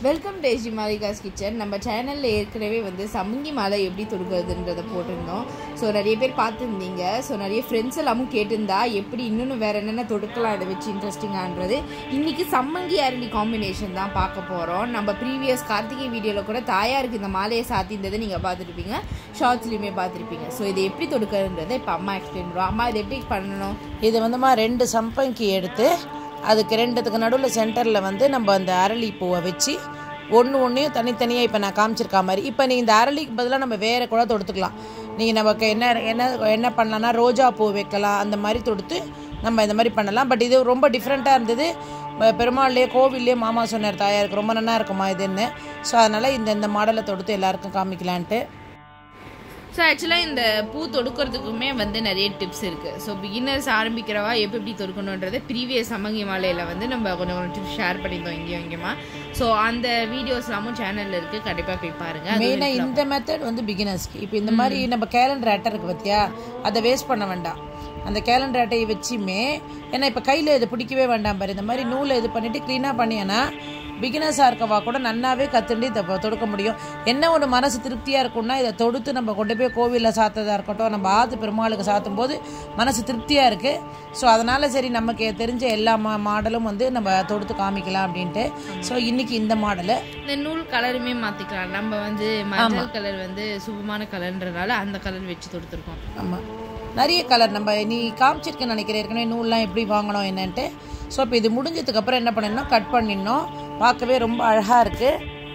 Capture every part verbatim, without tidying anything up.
Welcome to SG Malika's kitchen. நம்ம சேனலில் ஏற்கனவே வந்து சம்மங்கி மாலை எப்படி தொடுக்கிறதுன்றதை போட்டிருந்தோம். ஸோ நிறைய பேர் பார்த்துருந்தீங்க. ஸோ நிறைய ஃப்ரெண்ட்ஸ் எல்லாமும் கேட்டிருந்தா எப்படி இன்னொன்று வேறு என்னென்ன தொடுக்கலாம் இதை வச்சு இன்ட்ரெஸ்டிங்கான்றது. இன்றைக்கி சம்மங்கி அரளி காம்பினேஷன் தான் பார்க்க போகிறோம். நம்ம ப்ரீவியஸ் கார்த்திகை வீடியோவில் கூட தாயாருக்கு இந்த மாலையை சாத்தியிருந்ததை நீங்கள் பார்த்துருப்பீங்க, ஷார்ட்ஸ்லையுமே பார்த்துருப்பீங்க. ஸோ இதை எப்படி தொடுக்கிறதுன்றதை இப்போ அம்மா எக்ஸ்பிளைன் பண்ணுவோம். அம்மா இதை எப்படி பண்ணணும்? இது வந்துமா ரெண்டு சம்பங்கி எடுத்து அதுக்கு ரெண்டுத்துக்கு நடுவில் சென்டரில் வந்து நம்ம அந்த அரளி பூவை வச்சு ஒன்று ஒன்றையும் தனித்தனியாக இப்போ நான் காமிச்சிருக்கா மாதிரி. இப்போ நீ இந்த அரளிக்கு பதிலாக நம்ம வேறு கூட தொடுத்துக்கலாம். நீங்கள் நமக்கு என்ன என்ன என்ன பண்ணலான்னா ரோஜா பூ வைக்கலாம், அந்த மாதிரி தொடுத்து நம்ம இந்த மாதிரி பண்ணலாம். பட் இது ரொம்ப டிஃப்ரெண்ட்டாக இருந்தது. பெருமாள்லேயே கோவில்லையே மாமா சொன்னார் தாயாருக்கு ரொம்ப நல்லா இருக்குமா இதுன்னு. ஸோ அதனால் இந்த இந்த மாடலை தொடுத்து எல்லாருக்கும் காமிக்கலான்ட்டு. ஸோ ஆக்சுவலாக இந்த பூ தொடுக்கிறதுக்குமே வந்து நிறைய டிப்ஸ் இருக்குது. ஸோ பிகினர்ஸ் ஆரம்பிக்கிறவா எப்போ எப்படி தொடுக்கணுன்றது ப்ரீவியஸ் சம்மங்கி மாலையில் வந்து நம்ம கொஞ்சம் கொஞ்சம் டிப்ஸ் ஷேர் பண்ணியிருந்தோம் இங்கேயும் இங்கேயுமா. ஸோ அந்த வீடியோஸ் எல்லாமும் சேனலில் இருக்குது, கண்டிப்பாக போய் பாருங்கள். மெயினாக இந்த மெத்தட் வந்து பிகினர்ஸ்க்கு. இப்போ இந்த மாதிரி நம்ம கேலண்டர் அட்டை இருக்குது பார்த்தியா, அதை வேஸ்ட் பண்ண வேண்டாம். அந்த கேலண்டர் அட்டையை வச்சுமே, ஏன்னா இப்போ கையில் இது பிடிக்கவே வேண்டாம் பாரு, இந்த மாதிரி நூலை இது பண்ணிவிட்டு க்ளீனாக பண்ணியன்னா பிகினர்ஸாக இருக்கவா கூட நல்லாவே கற்றுண்டு இதை தொடுக்க முடியும். என்ன ஒன்று மனசு திருப்தியாக இருக்கும்னா இதை தொடுத்து நம்ம கொண்டு போய் கோவிலில் சாத்ததாக இருக்கட்டும், நம்ம ஆத்து பெருமாளுக்கு சாத்தும் போது மனசு திருப்தியாக இருக்குது. ஸோ அதனால் சரி நமக்கு தெரிஞ்ச எல்லா மா மாடலும் வந்து நம்ம தொடுத்து காமிக்கலாம் அப்படின்ட்டு. ஸோ இன்றைக்கி இந்த மாடலு இந்த நூல் கலருமே மாற்றிக்கலாம். நம்ம வந்து மஞ்சள் கலர் வந்து சுபமான கலர்ன்றனால அந்த கலர் வச்சு தொடுத்துருக்கோம். ஆமாம், நிறைய கலர் நம்ம நீ காமிச்சிருக்கேன்னு நினைக்கிறேன் ஏற்கனவே நூல்லாம் எப்படி வாங்கணும் என்னன்ட்டு. ஸோ இப்போ இது முடிஞ்சதுக்கப்புறம் என்ன பண்ணிடணும், கட் பண்ணிடணும். பார்க்கவே ரொம்ப அழகாக இருக்குது.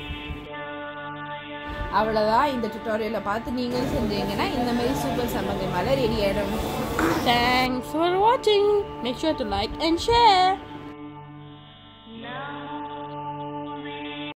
அவ்வளோதான். இந்த டுட்டோரியலை பார்த்து நீங்களும் செஞ்சீங்கன்னா இந்த மாதிரி சூப்பர் சம்மங்கி மாலை ரெடி ஆகிடும். Thanks for watching. Make sure to like and share.